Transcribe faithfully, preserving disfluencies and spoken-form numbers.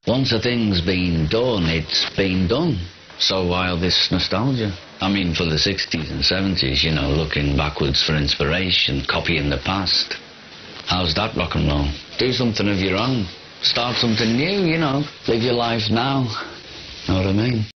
Once a thing's been done, it's been done. So why all this nostalgia? I mean, for the sixties and seventies, you know, looking backwards for inspiration, copying the past. How's that rock and roll? Do something of your own. Start something new, you know. Live your life now. Know what I mean?